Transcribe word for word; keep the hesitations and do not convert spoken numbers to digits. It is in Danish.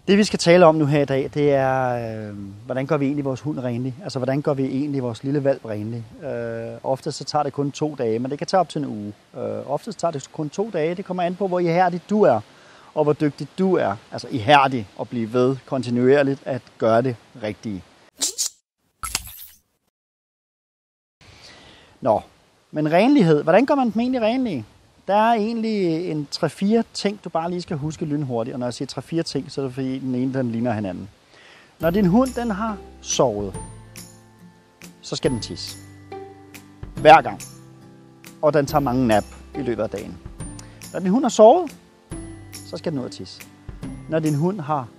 Det vi skal tale om nu her i dag, det er, øh, hvordan gør vi egentlig vores hund renlig? Altså, hvordan gør vi egentlig vores lille hvalp renlig? Øh, oftest så tager det kun to dage, men det kan tage op til en uge. Øh, oftest tager det kun to dage. Det kommer an på, hvor ihærdig du er, og hvor dygtig du er. Altså ihærdig at blive ved kontinuerligt at gøre det rigtige. Nå, men renlighed. Hvordan gør man dem egentlig renlige? Der er egentlig en tre fire ting, du bare lige skal huske lynhurtigt. Og når jeg siger tre fire ting, så er det fordi den ene den ligner hinanden. Når din hund den har sovet, så skal den tisse. Hver gang. Og den tager mange nap i løbet af dagen. Når din hund har sovet, så skal den ud og tisse. Når din hund har